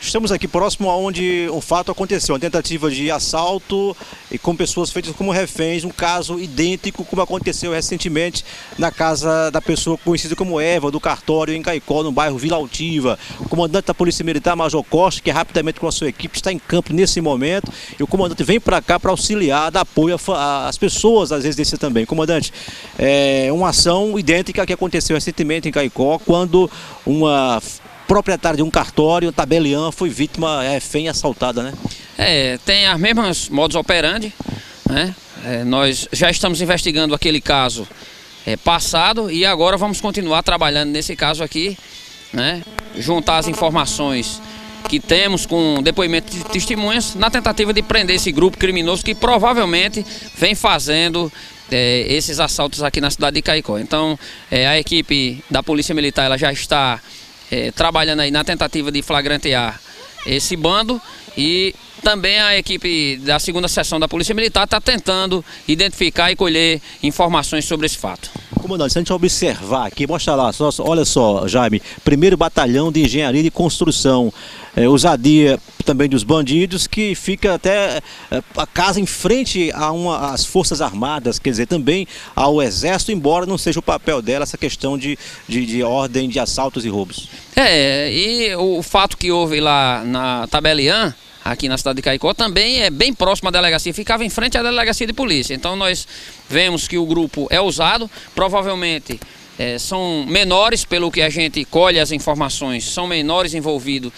Estamos aqui próximo aonde o fato aconteceu, uma tentativa de assalto e com pessoas feitas como reféns, um caso idêntico como aconteceu recentemente na casa da pessoa conhecida como Eva, do cartório em Caicó, no bairro Vila Altiva. O comandante da Polícia Militar, Major Costa, que rapidamente com a sua equipe está em campo nesse momento, e o comandante vem para cá para auxiliar, dar apoio às pessoas das residências também. Comandante, é uma ação idêntica que aconteceu recentemente em Caicó, quando uma proprietária de um cartório, tabeliã, foi vítima, refém, assaltada, né? Tem as mesmas modus operandi, né? Nós já estamos investigando aquele caso passado e agora vamos continuar trabalhando nesse caso aqui, né? Juntar as informações que temos com depoimento de testemunhas na tentativa de prender esse grupo criminoso que provavelmente vem fazendo esses assaltos aqui na cidade de Caicó. Então, a equipe da Polícia Militar ela já está trabalhando aí na tentativa de flagrantear esse bando, e também a equipe da segunda seção da Polícia Militar está tentando identificar e colher informações sobre esse fato. Comandante, se a gente observar aqui, mostra lá, olha só, Jaime, 1º Batalhão de Engenharia e Construção, ousadia também dos bandidos, que fica até a casa em frente às Forças Armadas, quer dizer, também ao Exército, embora não seja o papel dela essa questão de ordem de assaltos e roubos. E o fato que houve lá na Tabeliã, aqui na cidade de Caicó, também é bem próximo à delegacia, ficava em frente à delegacia de polícia. Então nós vemos que o grupo é ousado, provavelmente são menores, pelo que a gente colhe as informações, são menores envolvidos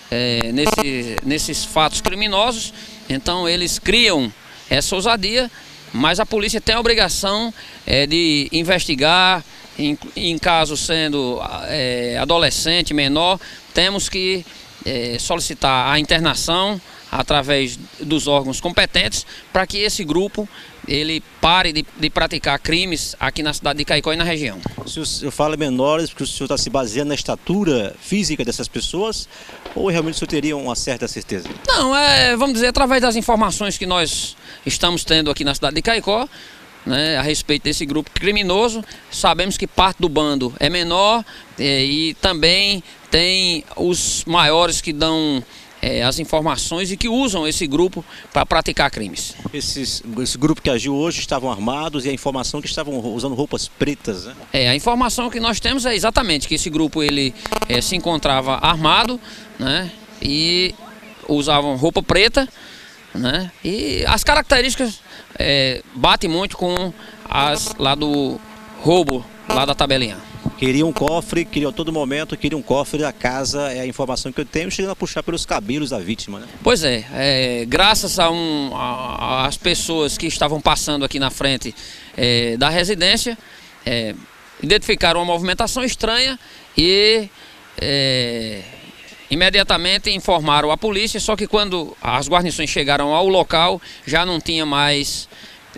nesses fatos criminosos. Então eles criam essa ousadia, mas a polícia tem a obrigação de investigar, em caso sendo adolescente, menor, temos que solicitar a internação através dos órgãos competentes para que esse grupo ele pare de praticar crimes aqui na cidade de Caicó e na região. O senhor fala menores porque o senhor está se baseando na estatura física dessas pessoas, ou realmente o senhor teria uma certa certeza? Não, vamos dizer, através das informações que nós estamos tendo aqui na cidade de Caicó, né, a respeito desse grupo criminoso, sabemos que parte do bando é menor e também tem os maiores que dão as informações e que usam esse grupo para praticar crimes. Esse grupo que agiu hoje estavam armados, e a informação que estavam usando roupas pretas, né? A informação que nós temos é exatamente que esse grupo ele se encontrava armado, né, e usavam roupa preta, né, e as características batem muito com as lá do roubo lá da Tabeliã. Queriam um cofre, queriam a todo momento, queriam um cofre da casa, é a informação que eu tenho, chegando a puxar pelos cabelos da vítima, né? Pois graças às pessoas que estavam passando aqui na frente da residência, identificaram uma movimentação estranha e imediatamente informaram a polícia, só que quando as guarnições chegaram ao local, já não tinha mais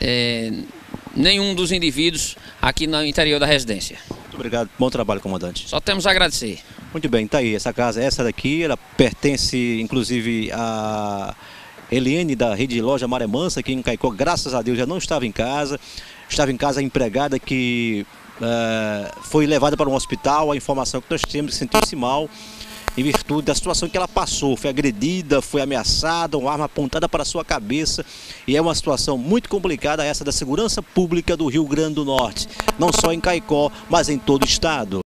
nenhum dos indivíduos aqui no interior da residência. Muito obrigado, bom trabalho, comandante. Só temos a agradecer. Muito bem, tá aí, essa casa, essa daqui, ela pertence inclusive a Eliane da Rede Loja Maré Mansa, aqui em Caicó, graças a Deus já não estava em casa a empregada que foi levada para um hospital. A informação que nós temos, sentiu-se mal em virtude da situação que ela passou, foi agredida, foi ameaçada, uma arma apontada para a sua cabeça, e é uma situação muito complicada essa da segurança pública do Rio Grande do Norte, não só em Caicó, mas em todo o estado.